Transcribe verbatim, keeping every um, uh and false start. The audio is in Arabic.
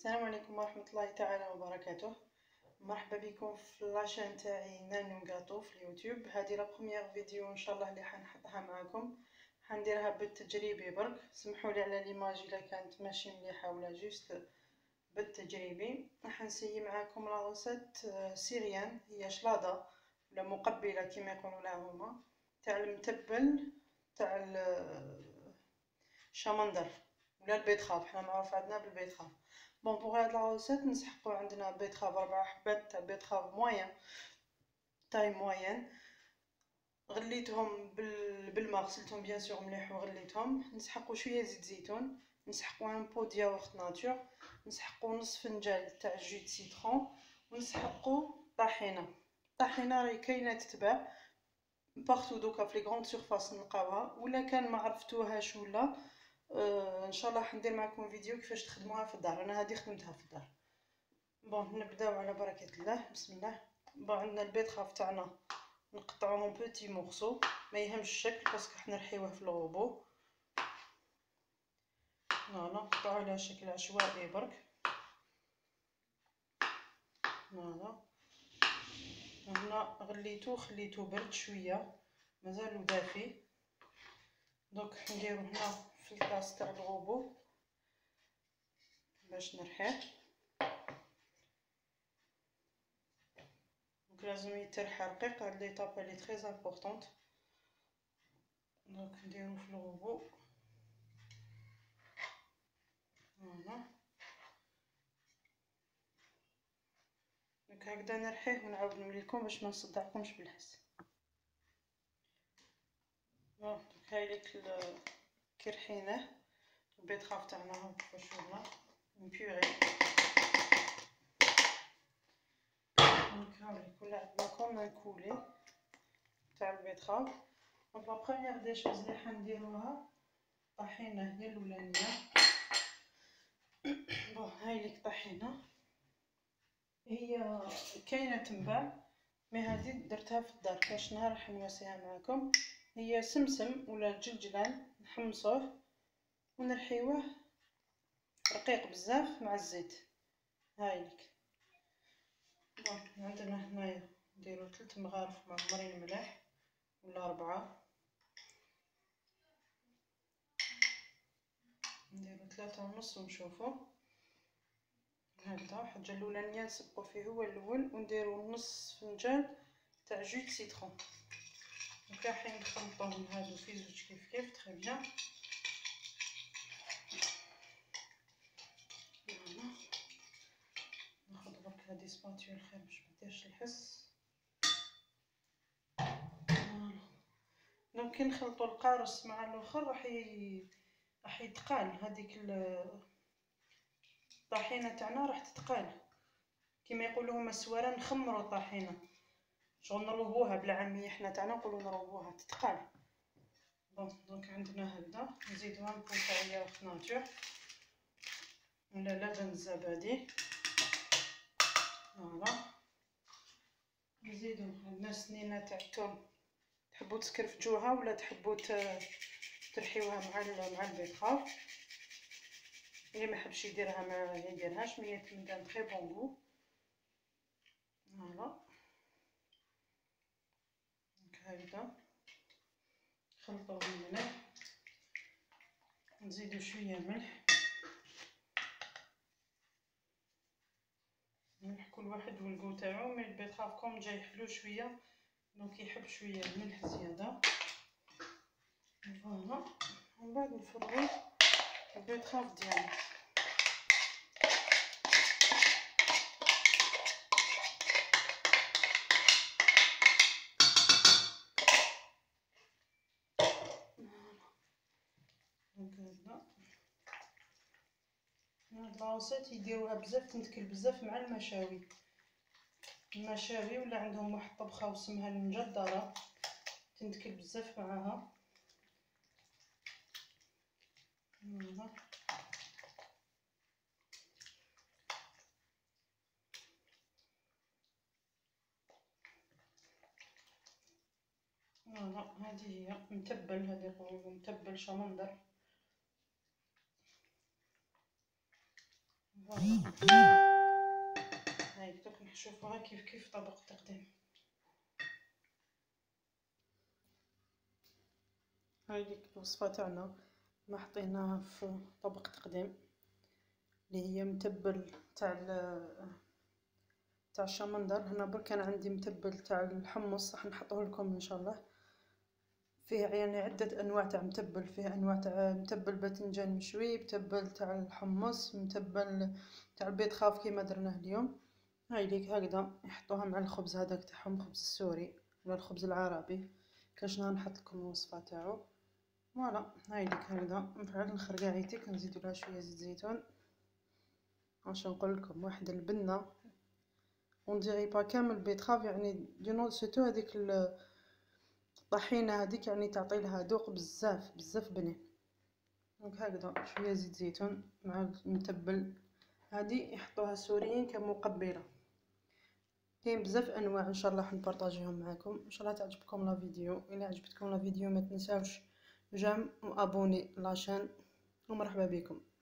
السلام عليكم ورحمة الله تعالى وبركاته. مرحبا بكم في لاشين تاعي نانو غاتو في اليوتيوب. هذه لا بروميير فيديو ان شاء الله اللي حنحطها معكم، حنديرها بالتجريبي برك. سمحوا لي على ليماج الا كانت ماشي مليحه ولا جوست بالتجريبي. راح نسيي معكم لا روسيت سيريان، هي شلاضه ولا مقبله كما يقولوا لها هما، تاع المتبل تاع الشمندر ولا البيتخاف، حنا معروف عندنا بالبيتخاف. بون بوغ هاد لا روسيت نسحقو عندنا بيتخاف ربع حبات تاع بيتخاف موين تاي موين، غليتهم بال... بالما، غسلتهم بيان سور مليح وغليتهم. نسحقو شويه زيت زيتون، نسحقو ان بو دياورت ناتور، نسحقو نص فنجان تاع جو دو سيترون، ونسحقو طحينه. الطحينه راهي كاينه تتباع بارتو دوكا في لي غروند سورفاس نلقاوها، ولا كان ما عرفتوهاش ولا آه ان شاء الله حندير معكم فيديو كيفاش تخدموها في الدار. انا هذه خدمتها في الدار. بون نبداو على بركه الله، بسم الله. بون عندنا البيتخاف تاعنا نقطعوهم بوتي مورسو، ما يهمش الشكل باسكو حنا نرحيوه في الغوبو. فوالا نقطعو على شكل عشوائي برك. فوالا هنا غليتو خليتو برد شويه، مازالو دافي. دوك نديرو هنا في الكاس تاع الغوبو باش نرحيه. دونك لازم يترحى رقيق، هاد ليطاب لي تري امبورطونط. دونك نديرو في الغوبو. فوالا دونك هكذا نرحيه ونعاود نوليلكم باش ما نصدعكمش بالحس. بون دونك هايليك كي رحيناه البيتخاف تاعنا هاو كيفاش ولا مبيوري. دونك هاوليك ولا عندنا كوم ان كولي تاع البيتخاف. دونك لا بروميير دي شوز اللي حنديروها طحينه هي الاولانيه. بون هايليك طحينه هي كاينه تنباع، مي هذه درتها في الدار كاش نهار راح نواسيها معكم. هي سمسم ولا جلجلان، نحمصوه ونرحيوه رقيق بزاف مع الزيت. هايليك بون عندنا هنايا نديرو ثلاث مغارف معمرين مليح ولا أربعة، نديرو ثلاثة ونص ونشوفو هكذا. الحاجة الأولانية نسبقو فيه هو الأول، ونديرو نص فنجان تاع جو دو سيترون. دونك راح نخلطوهم هادو في زوج كيف كيف تري بيان. فوالا ناخد برك هادي سباتيول خير باش مديرش الحس. فوالا دونك كي نخلطو القارص مع الاخر راح ي... راح يتقال، هذيك الطحينه تاعنا راح تتقال كما يقولوا هما السواره، نخمروا الطحينه شغل نروبوها بالعاميه، حنا تاعنا نقولوا نروبوها تتقال. بون دونك عندنا هكذا نزيدو ان بو تاع ياغورت ناتور ولا لبن الزبادي. فوالا نزيدو عندنا سنينه تاع الثوم، تحبوا تسكرفجوها ولا تحبوا ترحيوها مع مع البيتخاف. اللي ما حبش يديرها ما يديرهاش، مي تكون تري بون غو. فوالا دونك هكذا نخلطوهم مليح، نزيدو شويه ملح. ملح كل واحد والكو تاعو، مي البيتخاف كوم جاي حلو شويه دونك يحب شويه الملح زياده. فوالا ومن بعد نفرغو البيتخاف ديالنا. دونك هكذا هاد لاصيت يديروها بزاف، تنتكل بزاف مع المشاوي. المشاوي ولا عندهم واحد الطبخه واسمها المجدره، تنتكل بزاف معاها. فوالا فوالا هذه هي متبل، هذه يقولوا متبل شمندر. هاي دوك نشوفوها كيف كيف طبق التقديم. هاي ديك الوصفه تاعنا ما حطيناها في طبق تقديم، اللي هي متبل تاع تاع الشمندر. هنا برك انا عندي متبل تاع الحمص، راح نحطه لكم ان شاء الله. فيه يعني عده انواع تاع متبل، فيه انواع تاع متبل باذنجان مشوي، متبل تاع الحمص، متبل تاع البيض خاف كيما درناه اليوم. هاي ليك هكذا يحطوها مع الخبز هذاك تاعهم، الخبز السوري ولا الخبز العربي، كاشنا نحط لكم الوصفه تاعو. فوالا هاي ليك هكذا نفعل الخرقاعيتك، نزيدو لها شويه زيت زيتون. واش نقول لكم، واحد البنه اون ديري با كامل بيتخاف، يعني دي نو سيتو هذيك الطحينه هذيك يعني تعطي لها ذوق بزاف بزاف بنين. دونك هكذا شويه زيت زيتون مع المتبل، هذه يحطوها السوريين كمقبله. كاين بزاف انواع ان شاء الله حنبارطاجيهم معكم، ان شاء الله تعجبكم لا فيديو. الى عجبتكم لا فيديو ما تنساوش جيم وابوني لاشين، ومرحبا بكم.